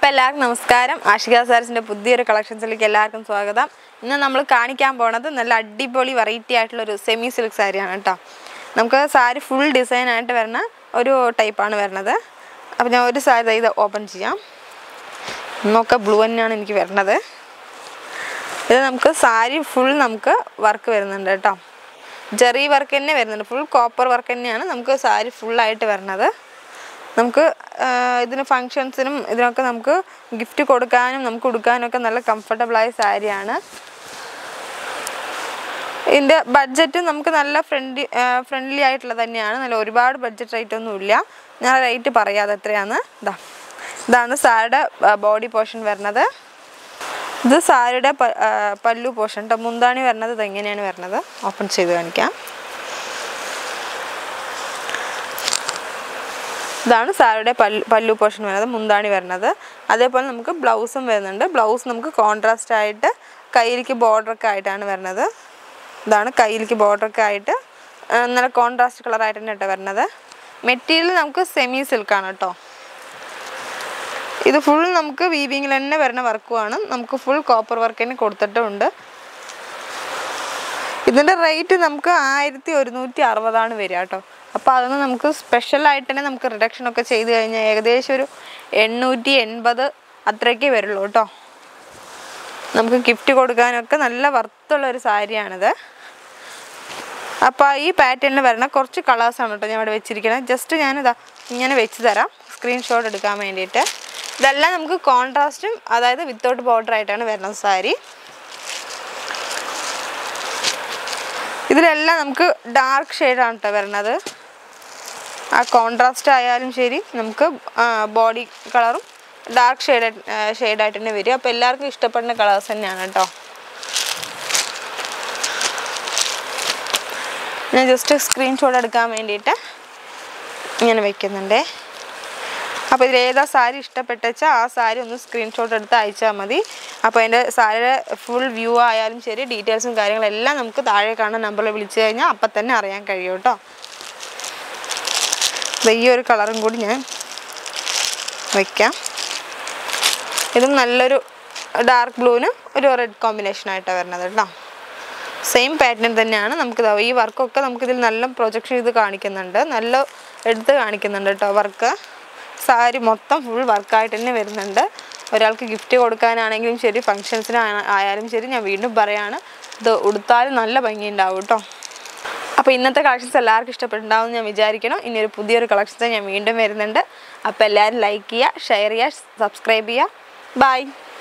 അപ്പോൾ എല്ലാവർക്കും നമസ്കാരം. ആഷിക സാരീസിൻ്റെ പുതിയൊരു കളക്ഷൻസിലേക്ക് എല്ലാവർക്കും സ്വാഗതം. ഇന്ന് നമ്മൾ കാണിക്കാൻ പോണത് നല്ല അടിപൊളി വെറൈറ്റി ആയിട്ടുള്ളൊരു സെമി സിൽക്ക് സാരിയാണ് കേട്ടോ. നമുക്ക് സാരി ഫുൾ ഡിസൈനായിട്ട് വരുന്ന ഒരു ടൈപ്പാണ് വരുന്നത്. അപ്പോൾ ഞാൻ ഒരു സാരി ഇത് ഓപ്പൺ ചെയ്യാം. നോക്കാം, ബ്ലൂ തന്നെയാണ് എനിക്ക് വരുന്നത്. ഇത് നമുക്ക് സാരി ഫുൾ നമുക്ക് വർക്ക് വരുന്നുണ്ട് കേട്ടോ. ജെറി വർക്ക് തന്നെ വരുന്നുണ്ട്, ഫുൾ കോപ്പർ വർക്ക് തന്നെയാണ് നമുക്ക് സാരി ഫുള്ളായിട്ട് വരുന്നത്. നമുക്ക് ഇതിന് ഫങ്ഷൻസിനും ഇതിനൊക്കെ നമുക്ക് ഗിഫ്റ്റ് കൊടുക്കാനും നമുക്ക് ഉടുക്കാനൊക്കെ നല്ല കംഫർട്ടബിളായ സാരിയാണ്. ഇതിൻ്റെ ബഡ്ജറ്റ് നമുക്ക് നല്ല ഫ്രണ്ട്ലി ആയിട്ടുള്ളത് തന്നെയാണ്. നല്ല ഒരുപാട് ബഡ്ജറ്റ് റേറ്റ് ഒന്നുമില്ല. ഞാൻ റേറ്റ് പറയാതെ എത്രയാണ്. ഇതാണ് സാരിയുടെ ബോഡി പോർഷൻ വരുന്നത്. ഇത് സാരിയുടെ പല്ലു പോർഷൻ കേട്ടോ. മുന്താണി വരുന്നത് ഇതെങ്ങനെയാണ് വരുന്നത്, ഓപ്പൺ ചെയ്ത് കാണിക്കാം. ഇതാണ് സാരിയുടെ പല്ലു പോർഷൻ വരുന്നത്, മുന്താണി വരുന്നത്. അതേപോലെ നമുക്ക് ബ്ലൗസും വരുന്നുണ്ട്. ബ്ലൗസ് നമുക്ക് കോൺട്രാസ്റ്റ് ആയിട്ട് കയ്യിലേക്ക് ബോർഡറൊക്കെ ആയിട്ടാണ് വരുന്നത്. ഇതാണ് കയ്യിലേക്ക് ബോർഡറൊക്കെ ആയിട്ട് നല്ല കോൺട്രാസ്റ്റ് കളറായിട്ട് തന്നെ കേട്ടോ വരുന്നത്. മെറ്റീരിയൽ നമുക്ക് സെമി സിൽക്കാണ് കേട്ടോ. ഇത് ഫുൾ നമുക്ക് വീവിങ്ങിൽ തന്നെ വരുന്ന വർക്കുമാണ്. നമുക്ക് ഫുൾ കോപ്പർ വർക്ക് തന്നെ കൊടുത്തിട്ടുണ്ട്. ഇതിൻ്റെ റേറ്റ് നമുക്ക് 1160 വരിക കേട്ടോ. അപ്പോൾ അതൊന്ന് നമുക്ക് സ്പെഷ്യലായിട്ട് തന്നെ നമുക്ക് റിഡക്ഷനൊക്കെ ചെയ്ത് കഴിഞ്ഞാൽ ഏകദേശം ഒരു 880 അത്രയൊക്കെ വരുള്ളൂ കേട്ടോ. നമുക്ക് ഗിഫ്റ്റ് കൊടുക്കാനൊക്കെ നല്ല വർത്തുള്ളൊരു സാരിയാണിത്. അപ്പോൾ ഈ പാറ്റേണിൽ വരുന്ന കുറച്ച് കളേഴ്സാണ് കേട്ടോ ഞാൻ ഇവിടെ വെച്ചിരിക്കുന്നത്. ജസ്റ്റ് ഞാനിതാ ഇങ്ങനെ വെച്ച് തരാം സ്ക്രീൻഷോട്ട് എടുക്കാൻ വേണ്ടിയിട്ട്. ഇതെല്ലാം നമുക്ക് കോൺട്രാസ്റ്റും അതായത് വിത്തൗട്ട് ബോർഡർ ആയിട്ടാണ് വരുന്നത് സാരി. ഇതിലെല്ലാം നമുക്ക് ഡാർക്ക് ഷെയ്ഡാണ് കേട്ടോ വരുന്നത്. ആ കോൺട്രാസ്റ്റ് ആയാലും ശരി, നമുക്ക് ബോഡി കളറും ഡാർക്ക് ഷെയ്ഡായിട്ട് തന്നെ വരും. അപ്പോൾ എല്ലാവർക്കും ഇഷ്ടപ്പെടുന്ന കളേഴ്സ് തന്നെയാണ് കേട്ടോ. ഞാൻ ജസ്റ്റ് സ്ക്രീൻഷോട്ട് എടുക്കാൻ വേണ്ടിയിട്ട് ഇങ്ങനെ വയ്ക്കുന്നുണ്ടേ. അപ്പോൾ ഇതിലേതാ സാരി ഇഷ്ടപ്പെട്ടെച്ചാൽ ആ സാരി ഒന്ന് സ്ക്രീൻഷോട്ട് എടുത്ത് അയച്ചാൽ മതി. അപ്പോൾ അതിൻ്റെ സാരിയുടെ ഫുൾ വ്യൂ ആയാലും ശരി, ഡീറ്റെയിൽസും കാര്യങ്ങളെല്ലാം നമുക്ക് താഴെ കാണുന്ന നമ്പറിൽ വിളിച്ചു കഴിഞ്ഞാൽ അപ്പം തന്നെ അറിയാൻ കഴിയും കേട്ടോ. ഈ ഒരു കളറും കൂടി ഞാൻ വയ്ക്കാം. ഇതും നല്ലൊരു ഡാർക്ക് ബ്ലൂവിന് ഒരു റെഡ് കോമ്പിനേഷനായിട്ടാണ് വരുന്നത് കേട്ടോ. സെയിം പാറ്റേൺ തന്നെയാണ്. നമുക്ക് ഈ വർക്കൊക്കെ നമുക്കിതിൽ നല്ല പ്രൊജക്ഷൻ ചെയ്ത് കാണിക്കുന്നുണ്ട്, നല്ല എടുത്ത് കാണിക്കുന്നുണ്ട് കേട്ടോ വർക്ക്. സാരി മൊത്തം ഫുൾ വർക്കായിട്ട് തന്നെ വരുന്നുണ്ട്. ഒരാൾക്ക് ഗിഫ്റ്റ് കൊടുക്കാനാണെങ്കിലും ശരി, ഫങ്ഷൻസിന് ആയാലും ശരി, ഞാൻ വീണ്ടും പറയാണ്, ഇത് ഉടുത്താലും നല്ല ഭംഗിയുണ്ടാവും കേട്ടോ. അപ്പോൾ ഇന്നത്തെ കളക്ഷൻസ് എല്ലാവർക്കും ഇഷ്ടപ്പെട്ടുണ്ടാവുമെന്ന് ഞാൻ വിചാരിക്കണം. ഇനിയൊരു പുതിയൊരു കളക്ഷൻസ് ഞാൻ വീണ്ടും വരുന്നുണ്ട്. അപ്പോൾ എല്ലാവരും ലൈക്ക് ചെയ്യുക, ഷെയർ ചെയ്യുക, സബ്സ്ക്രൈബ് ചെയ്യുക. ബൈ.